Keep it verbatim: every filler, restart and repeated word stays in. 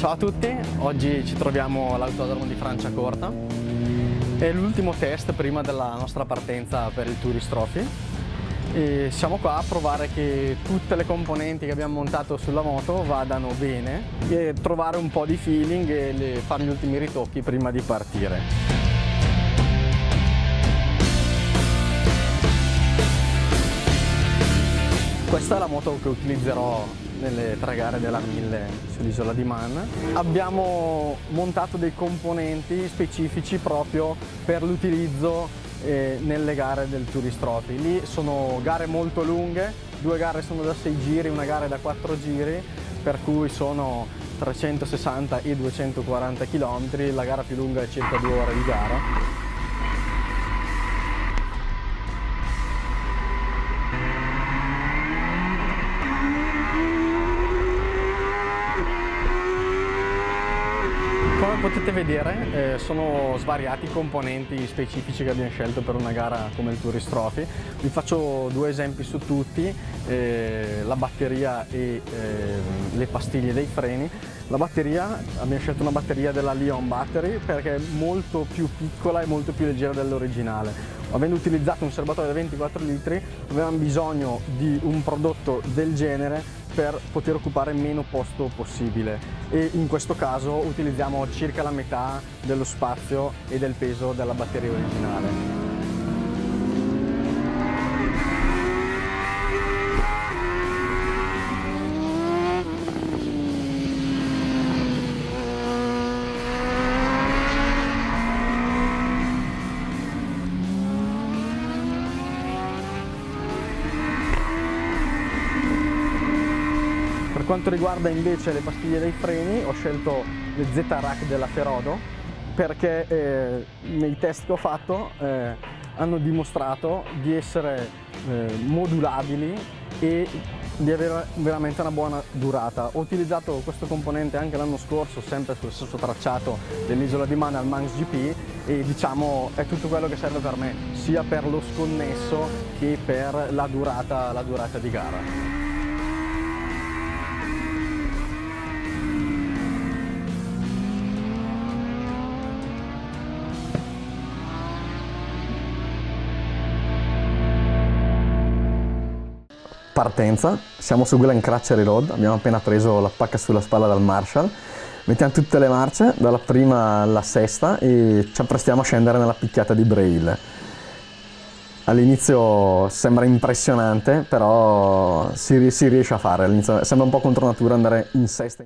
Ciao a tutti, oggi ci troviamo all'autodromo di Franciacorta. È l'ultimo test prima della nostra partenza per il Tourist Trophy e siamo qua a provare che tutte le componenti che abbiamo montato sulla moto vadano bene e trovare un po' di feeling e le, fare gli ultimi ritocchi prima di partire. Questa è la moto che utilizzerò nelle tre gare della mille sull'isola di Man. Abbiamo montato dei componenti specifici proprio per l'utilizzo eh, nelle gare del Tourist Trophy. Lì sono gare molto lunghe, due gare sono da sei giri, una gara è da quattro giri, per cui sono trecentosessanta e duecentoquaranta chilometri, la gara più lunga è circa due ore di gara. Come potete vedere eh, sono svariati i componenti specifici che abbiamo scelto per una gara come il Tourist Trophy. Vi faccio due esempi su tutti, eh, la batteria e eh, le pastiglie dei freni. La batteria, abbiamo scelto una batteria della Li-On Battery perché è molto più piccola e molto più leggera dell'originale. Avendo utilizzato un serbatoio da ventiquattro litri avevamo bisogno di un prodotto del genere per poter occupare meno posto possibile e in questo caso utilizziamo circa la metà dello spazio e del peso della batteria originale. Per quanto riguarda invece le pastiglie dei freni, ho scelto le Z-Rack della Ferodo perché eh, nei test che ho fatto eh, hanno dimostrato di essere eh, modulabili e di avere veramente una buona durata. Ho utilizzato questo componente anche l'anno scorso, sempre sul stesso tracciato dell'isola di Man al Manx G P e diciamo è tutto quello che serve per me, sia per lo sconnesso che per la durata, la durata di gara. Partenza, siamo su Glen Crutchery Road, abbiamo appena preso la pacca sulla spalla dal Marshall, mettiamo tutte le marce, dalla prima alla sesta e ci apprestiamo a scendere nella picchiata di Braille. All'inizio sembra impressionante, però si, si riesce a fare, all'inizio sembra un po' contro natura andare in sesta.